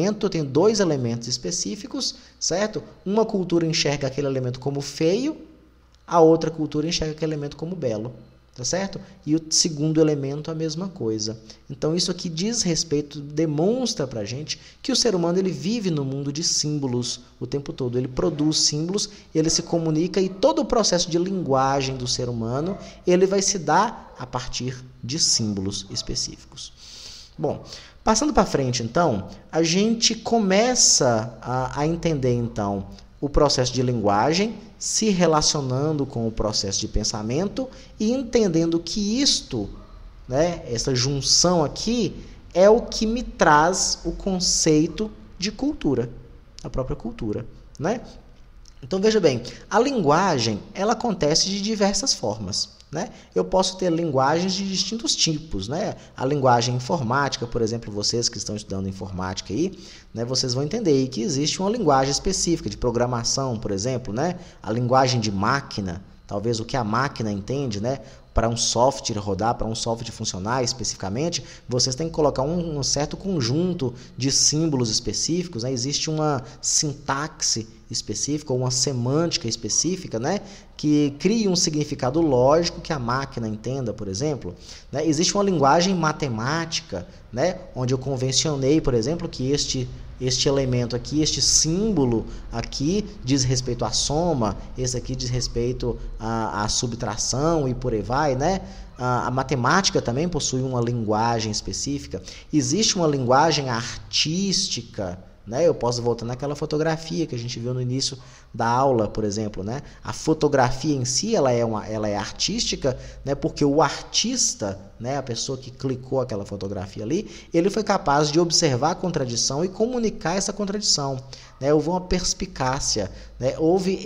dois elementos específicos, certo? Uma cultura enxerga aquele elemento como feio, a outra cultura enxerga aquele elemento como belo. Tá certo? E o segundo elemento a mesma coisa. Então isso aqui diz respeito, demonstra pra gente que o ser humano ele vive no mundo de símbolos o tempo todo. Ele produz símbolos, ele se comunica e todo o processo de linguagem do ser humano ele vai se dar a partir de símbolos específicos. Bom, passando para frente então, a gente começa a entender então o processo de linguagem, se relacionando com o processo de pensamento e entendendo que isto, né, essa junção aqui, é o que me traz o conceito de cultura, a própria cultura, né? Então veja bem, a linguagem ela acontece de diversas formas. Né? Eu posso ter linguagens de distintos tipos, né? A linguagem informática, por exemplo, vocês que estão estudando informática aí, né, vocês vão entender aí que existe uma linguagem específica de programação, por exemplo, né? A linguagem de máquina, talvez o que a máquina entende, né? Para um software rodar, para um software funcionar especificamente, vocês têm que colocar um certo conjunto de símbolos específicos, né? Existe uma sintaxe específica ou uma semântica específica, né? Que cria um significado lógico que a máquina entenda, por exemplo. Né? Existe uma linguagem matemática, né? Onde eu convencionei, por exemplo, que este elemento aqui, este símbolo aqui diz respeito à soma, esse aqui diz respeito à subtração e por aí vai, né? A matemática também possui uma linguagem específica. Existe uma linguagem artística, né? Eu posso voltar naquela fotografia que a gente viu no início da aula, por exemplo, né? A fotografia em si ela é artística, né? Porque o artista, né? A pessoa que clicou aquela fotografia ali, ele foi capaz de observar a contradição e comunicar essa contradição, né? Houve uma perspicácia, né? Houve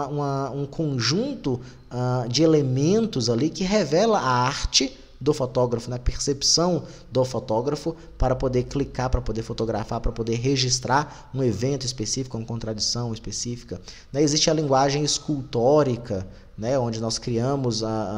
um conjunto de elementos ali que revela a arte do fotógrafo, né? Percepção do fotógrafo para poder clicar, para poder fotografar, para poder registrar um evento específico, uma contradição específica. Né? Existe a linguagem escultórica, né? Onde nós criamos,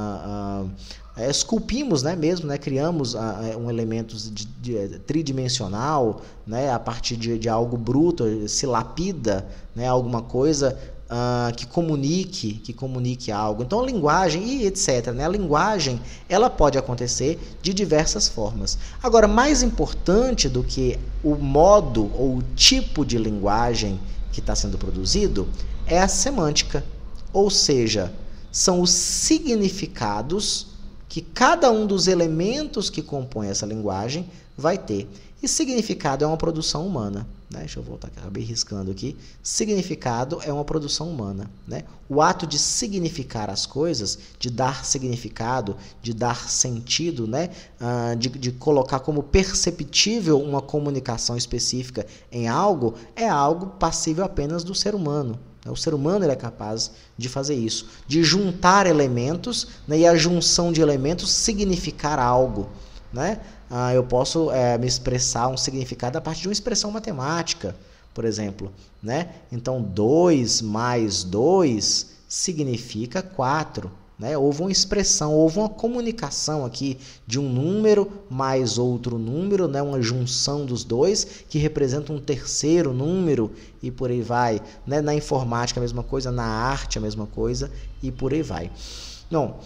esculpimos, né? Mesmo, né? Criamos um elemento tridimensional, né? A partir de algo bruto, se lapida, né? Alguma coisa que comunique algo. Então a linguagem e etc. Né? A linguagem ela pode acontecer de diversas formas. Agora, mais importante do que o modo ou o tipo de linguagem que está sendo produzido é a semântica. Ou seja, são os significados que cada um dos elementos que compõem essa linguagem vai ter. E significado é uma produção humana. Né? Deixa eu voltar aqui, acabei riscando aqui. Significado é uma produção humana. Né? O ato de significar as coisas, de dar significado, de dar sentido, né? De colocar como perceptível uma comunicação específica em algo, é algo passível apenas do ser humano. O ser humano ele é capaz de fazer isso, de juntar elementos, né? E a junção de elementos significar algo. Né? Eu posso me expressar um significado a partir de uma expressão matemática, por exemplo. Né? Então, 2 mais 2 significa 4. né? Houve uma expressão, houve uma comunicação aqui de um número mais outro número, né? Uma junção dos dois que representa um terceiro número e por aí vai, né? Na informática a mesma coisa, na arte a mesma coisa e por aí vai. Bom,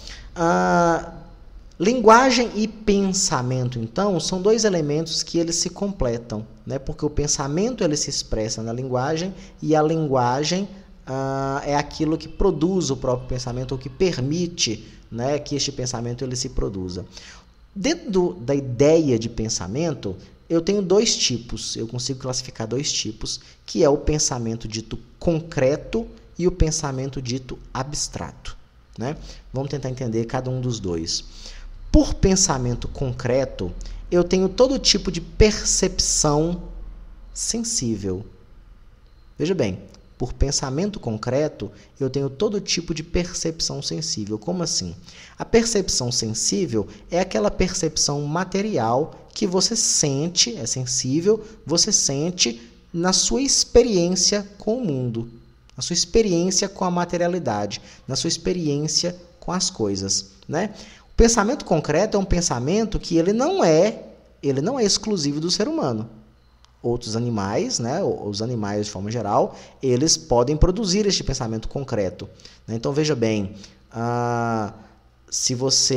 linguagem e pensamento, então, são dois elementos que eles se completam, né? Porque o pensamento ele se expressa na linguagem e a linguagem é aquilo que produz o próprio pensamento, ou que permite, né, que este pensamento ele se produza. Dentro da ideia de pensamento, eu tenho dois tipos, eu consigo classificar dois tipos, que é o pensamento dito concreto e o pensamento dito abstrato, né? Vamos tentar entender cada um dos dois. Por pensamento concreto, eu tenho todo tipo de percepção sensível. Veja bem, por pensamento concreto, eu tenho todo tipo de percepção sensível. Como assim? A percepção sensível é aquela percepção material que você sente, é sensível, você sente na sua experiência com o mundo, na sua experiência com a materialidade, na sua experiência com as coisas, né? O pensamento concreto é um pensamento que ele não é exclusivo do ser humano. Outros animais, né, os animais de forma geral, eles podem produzir este pensamento concreto, né? Então veja bem, se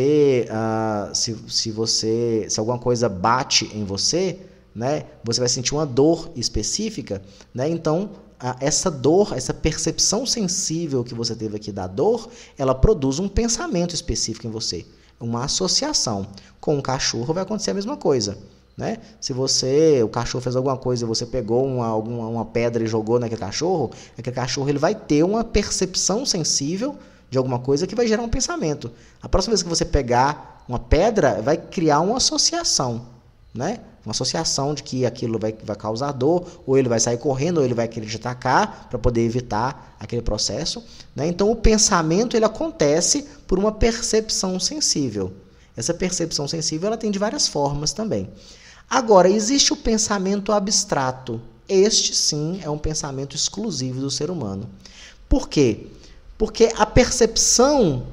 alguma coisa bate em você, né, você vai sentir uma dor específica, né? Então essa dor, essa percepção sensível que você teve aqui da dor, ela produz um pensamento específico em você, uma associação. Com o cachorro vai acontecer a mesma coisa, né? Se o cachorro fez alguma coisa e você pegou uma pedra e jogou naquele cachorro ele vai ter uma percepção sensível de alguma coisa que vai gerar um pensamento. A próxima vez que você pegar uma pedra, vai criar uma associação, né? Uma associação de que aquilo vai causar dor, ou ele vai sair correndo, ou ele vai querer te atacar para poder evitar aquele processo, né? Então o pensamento ele acontece por uma percepção sensível. Essa percepção sensível ela tem de várias formas também. Agora, existe o pensamento abstrato. Este, sim, é um pensamento exclusivo do ser humano. Por quê? Porque a percepção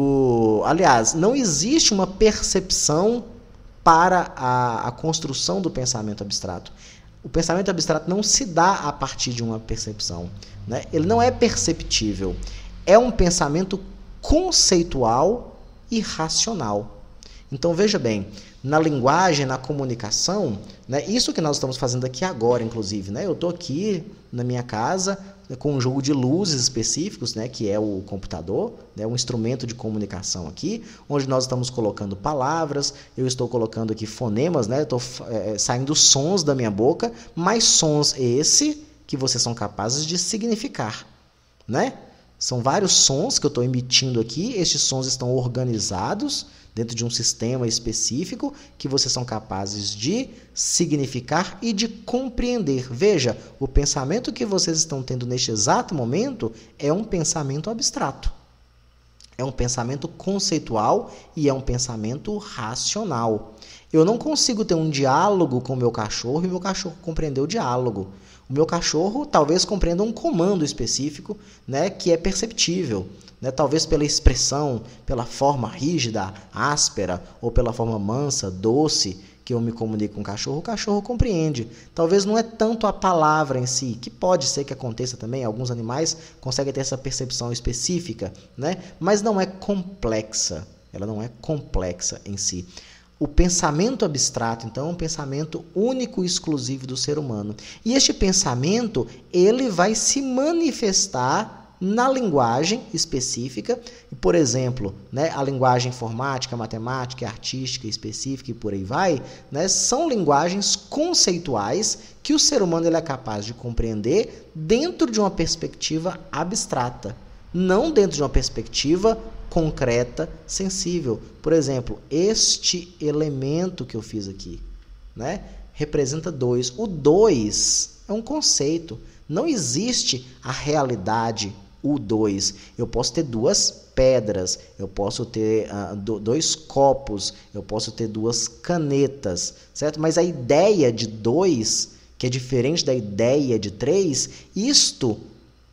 Aliás, não existe uma percepção para a construção do pensamento abstrato. O pensamento abstrato não se dá a partir de uma percepção, né? Ele não é perceptível. É um pensamento conceitual e racional. Então, veja bem, na linguagem, na comunicação, né, isso que nós estamos fazendo aqui agora, inclusive, né, eu estou aqui na minha casa com um jogo de luzes específicos, né, que é o computador, né, um instrumento de comunicação aqui, onde nós estamos colocando palavras, eu estou colocando aqui fonemas, né, estou saindo sons da minha boca, mas sons esse que vocês são capazes de significar, né? São vários sons que eu estou emitindo aqui, estes sons estão organizados dentro de um sistema específico que vocês são capazes de significar e de compreender. Veja, o pensamento que vocês estão tendo neste exato momento é um pensamento abstrato. É um pensamento conceitual e é um pensamento racional. Eu não consigo ter um diálogo com o meu cachorro e o meu cachorro compreender o diálogo. O meu cachorro talvez compreenda um comando específico, né, que é perceptível, né, talvez pela expressão, pela forma rígida, áspera, ou pela forma mansa, doce, que eu me comunico com o cachorro compreende. Talvez não é tanto a palavra em si, que pode ser que aconteça também, alguns animais conseguem ter essa percepção específica, né, mas não é complexa, ela não é complexa em si. O pensamento abstrato, então, é um pensamento único e exclusivo do ser humano. E este pensamento, ele vai se manifestar na linguagem específica. Por exemplo, né, a linguagem informática, matemática, artística, específica e por aí vai, né, são linguagens conceituais que o ser humano ele é capaz de compreender dentro de uma perspectiva abstrata, não dentro de uma perspectiva concreta, sensível. Por exemplo, este elemento que eu fiz aqui, né, representa 2. O 2 é um conceito. Não existe a realidade, o 2. Eu posso ter 2 pedras, eu posso ter 2 copos, eu posso ter 2 canetas, certo? Mas a ideia de 2, que é diferente da ideia de 3, isto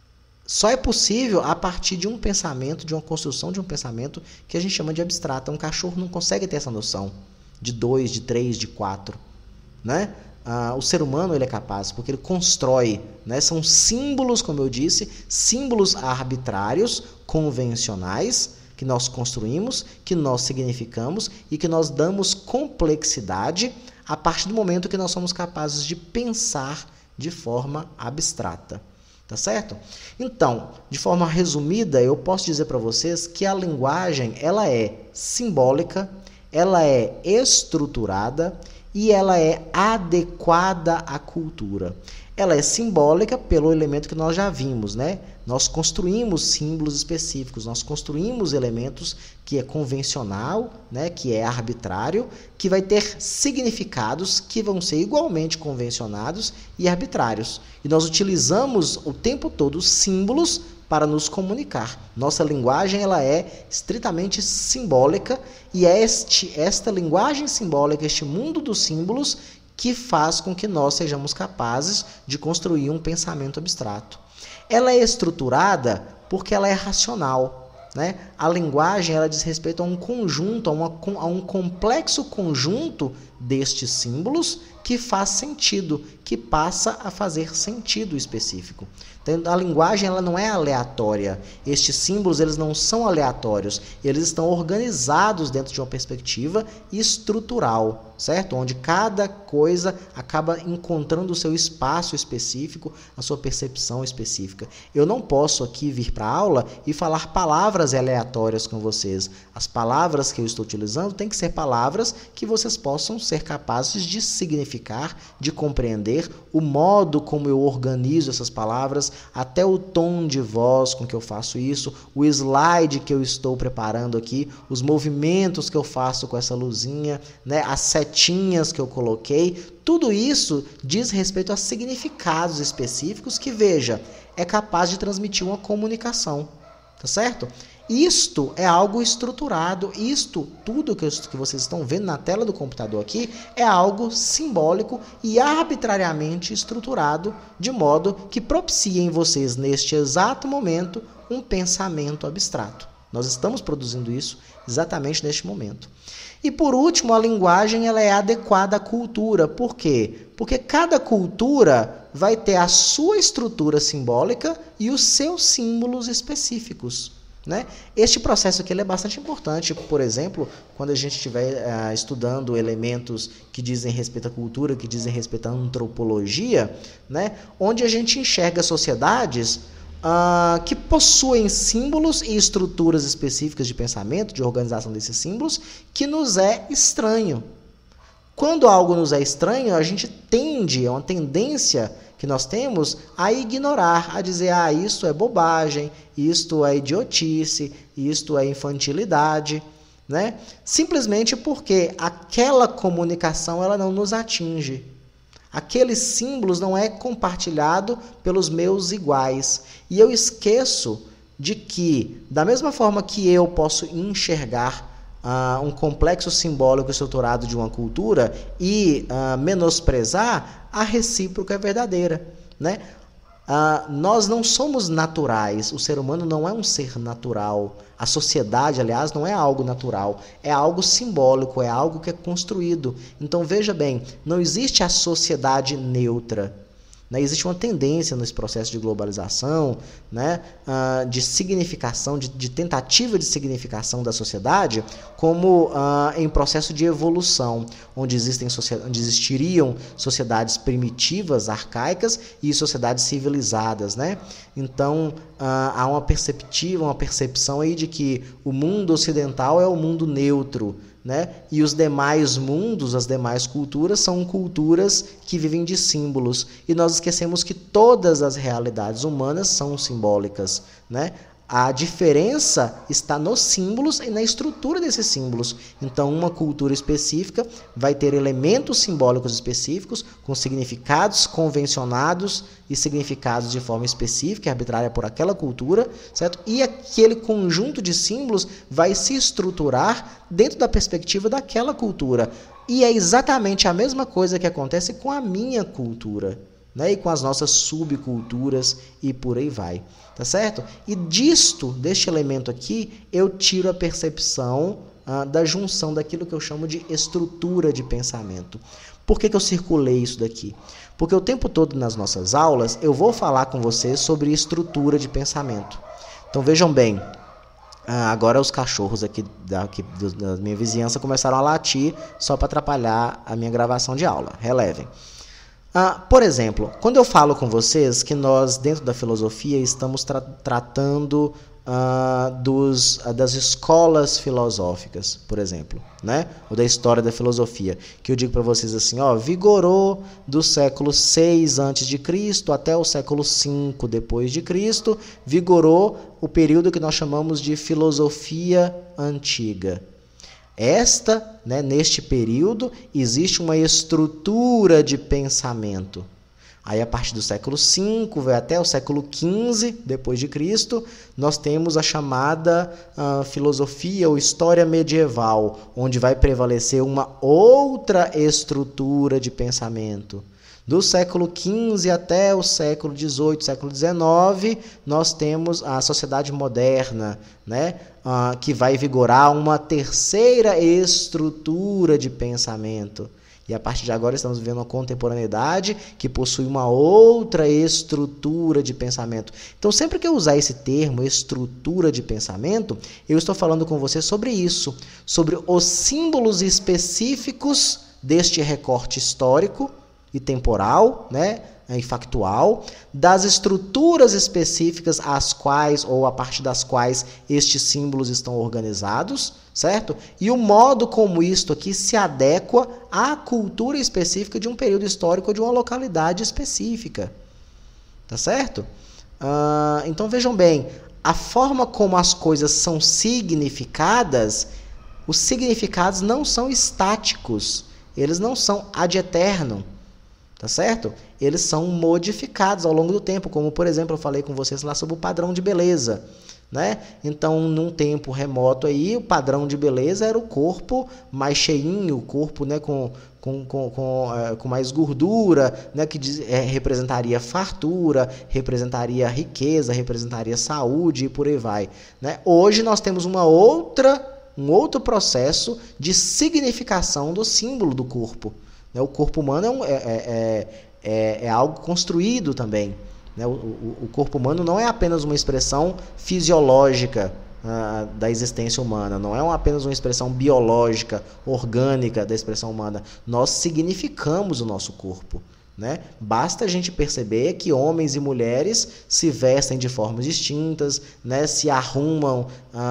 só é possível a partir de um pensamento, de uma construção de um pensamento que a gente chama de abstrato. Um cachorro não consegue ter essa noção de 2, de 3, de 4, né? O ser humano ele é capaz, porque ele constrói, né? São símbolos, como eu disse, símbolos arbitrários, convencionais, que nós construímos, que nós significamos e que nós damos complexidade a partir do momento que nós somos capazes de pensar de forma abstrata. Tá certo? Então, de forma resumida, eu posso dizer para vocês que a linguagem ela é simbólica, ela é estruturada e ela é adequada à cultura. Ela é simbólica pelo elemento que nós já vimos, né? Nós construímos símbolos específicos, nós construímos elementos que é convencional, né? Que é arbitrário, que vai ter significados que vão ser igualmente convencionados e arbitrários. E nós utilizamos o tempo todo símbolos para nos comunicar. Nossa linguagem ela é estritamente simbólica e é esta linguagem simbólica, este mundo dos símbolos, que faz com que nós sejamos capazes de construir um pensamento abstrato. Ela é estruturada porque ela é racional, né? A linguagem ela diz respeito a um conjunto, a um complexo conjunto destes símbolos que faz sentido, que passa a fazer sentido específico. Então, a linguagem ela não é aleatória. Estes símbolos eles não são aleatórios. Eles estão organizados dentro de uma perspectiva estrutural, certo? Onde cada coisa acaba encontrando o seu espaço específico, a sua percepção específica. Eu não posso aqui vir para a aula e falar palavras aleatórias com vocês. As palavras que eu estou utilizando têm que ser palavras que vocês possam ser capazes de significar, de compreender o modo como eu organizo essas palavras, até o tom de voz com que eu faço isso, o slide que eu estou preparando aqui, os movimentos que eu faço com essa luzinha, né, as setinhas que eu coloquei, tudo isso diz respeito a significados específicos que, veja, é capaz de transmitir uma comunicação, tá certo? Isto é algo estruturado, isto, tudo que vocês estão vendo na tela do computador aqui, é algo simbólico e arbitrariamente estruturado, de modo que propicie em vocês, neste exato momento, um pensamento abstrato. Nós estamos produzindo isso exatamente neste momento. E por último, a linguagem ela é adequada à cultura. Por quê? Porque cada cultura vai ter a sua estrutura simbólica e os seus símbolos específicos, né? Este processo aqui ele é bastante importante, por exemplo, quando a gente estiver estudando elementos que dizem respeito à cultura, que dizem respeito à antropologia, né? Onde a gente enxerga sociedades que possuem símbolos e estruturas específicas de pensamento, de organização desses símbolos, que nos é estranho. Quando algo nos é estranho, a gente tende, é uma tendência que nós temos a ignorar, a dizer, isto é bobagem, isto é idiotice, isto é infantilidade, né? Simplesmente porque aquela comunicação ela não nos atinge. Aqueles símbolos não é compartilhado pelos meus iguais. E eu esqueço de que, da mesma forma que eu posso enxergar um complexo simbólico estruturado de uma cultura e menosprezar, a recíproca é verdadeira, né? Nós não somos naturais, o ser humano não é um ser natural, a sociedade, aliás, não é algo natural, é algo simbólico, é algo que é construído. Então, veja bem, não existe a sociedade neutra, né? Existe uma tendência nesse processo de globalização, né? De significação, de tentativa de significação da sociedade, como em processo de evolução, onde existiriam sociedades primitivas, arcaicas, e sociedades civilizadas, né? Então, há uma percepção aí de que o mundo ocidental é o mundo neutro, né? E os demais mundos, as demais culturas, são culturas que vivem de símbolos. E nós esquecemos que todas as realidades humanas são simbólicas, né? A diferença está nos símbolos e na estrutura desses símbolos. Então, uma cultura específica vai ter elementos simbólicos específicos, com significados convencionados e significados de forma específica e arbitrária por aquela cultura, certo? E aquele conjunto de símbolos vai se estruturar dentro da perspectiva daquela cultura. E é exatamente a mesma coisa que acontece com a minha cultura, né? E com as nossas subculturas e por aí vai, tá certo? E deste elemento aqui, eu tiro a percepção da junção daquilo que eu chamo de estrutura de pensamento. Por que eu circulei isso daqui? Porque o tempo todo nas nossas aulas eu vou falar com vocês sobre estrutura de pensamento. Então vejam bem, agora os cachorros aqui da minha vizinhança começaram a latir só para atrapalhar a minha gravação de aula. Relevem. Por exemplo, quando eu falo com vocês que nós, dentro da filosofia, estamos tratando das escolas filosóficas, por exemplo, né? Ou da história da filosofia, que eu digo para vocês assim, vigorou do século 6 a.C. até o século 5 depois de Cristo, vigorou o período que nós chamamos de filosofia antiga. Neste período, existe uma estrutura de pensamento. Aí, a partir do século V, vai até o século XV depois de Cristo, nós temos a chamada filosofia ou história medieval, onde vai prevalecer uma outra estrutura de pensamento. Do século XV até o século XVIII, século XIX, nós temos a sociedade moderna, né? Que vai vigorar uma terceira estrutura de pensamento. E a partir de agora estamos vivendo uma contemporaneidade que possui uma outra estrutura de pensamento. Então, sempre que eu usar esse termo, estrutura de pensamento, eu estou falando com você sobre isso, sobre os símbolos específicos deste recorte histórico e temporal, né, e factual, das estruturas específicas às quais ou a partir das quais estes símbolos estão organizados, certo? E o modo como isto aqui se adequa à cultura específica de um período histórico ou de uma localidade específica, tá certo? Então vejam bem, a forma como as coisas são significadas, os significados não são estáticos, eles não são ad eternum. Tá certo? Eles são modificados ao longo do tempo, como, por exemplo, eu falei com vocês lá sobre o padrão de beleza, né? Então, num tempo remoto aí, o padrão de beleza era o corpo mais cheinho, o corpo, né, com mais gordura, né, que representaria fartura, representaria riqueza, representaria saúde e por aí vai, né? Hoje nós temos um outro processo de significação do símbolo do corpo. O corpo humano é algo construído também. O corpo humano não é apenas uma expressão fisiológica da existência humana, não é apenas uma expressão biológica, orgânica da expressão humana. Nós significamos o nosso corpo, né? Basta a gente perceber que homens e mulheres se vestem de formas distintas, né? Se arrumam,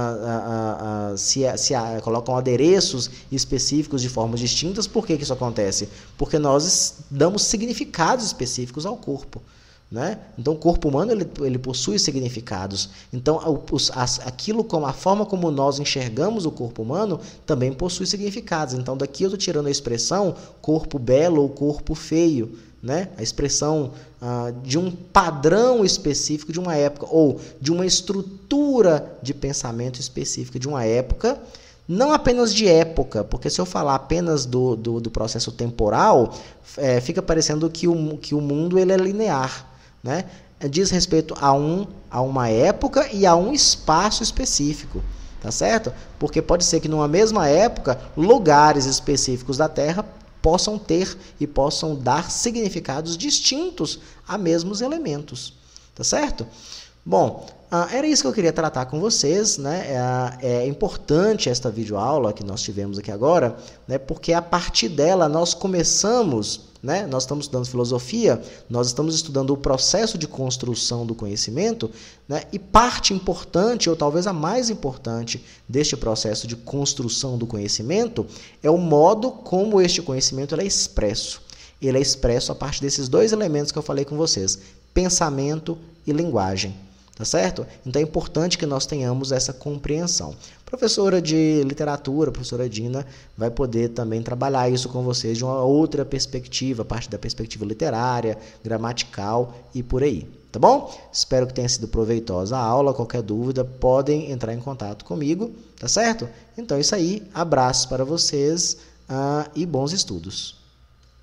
colocam adereços específicos de formas distintas. Por que isso acontece? Porque nós damos significados específicos ao corpo, né? Então o corpo humano ele possui significados. Então a forma como nós enxergamos o corpo humano também possui significados. Então daqui eu estou tirando a expressão corpo belo ou corpo feio, né? A expressão de um padrão específico de uma época ou de uma estrutura de pensamento específica de uma época, não apenas de época, porque se eu falar apenas do processo temporal, fica parecendo que o mundo ele é linear, né? Diz respeito a uma época e a um espaço específico, tá certo? Porque pode ser que numa mesma época, lugares específicos da Terra possam ter e possam dar significados distintos a mesmos elementos, tá certo? Bom, era isso que eu queria tratar com vocês, né? É importante esta videoaula que nós tivemos aqui agora, né? Porque a partir dela nós começamos, né? Nós estamos estudando filosofia, nós estamos estudando o processo de construção do conhecimento, né? E parte importante, ou talvez a mais importante deste processo de construção do conhecimento é o modo como este conhecimento é expresso. Ele é expresso a partir desses dois elementos que eu falei com vocês, pensamento e linguagem. Tá certo? Então é importante que nós tenhamos essa compreensão. Professora de literatura, professora Dina, vai poder também trabalhar isso com vocês de uma outra perspectiva, a partir da perspectiva literária, gramatical e por aí. Tá bom? Espero que tenha sido proveitosa a aula. Qualquer dúvida, podem entrar em contato comigo. Tá certo? Então é isso aí. Abraços para vocês e bons estudos.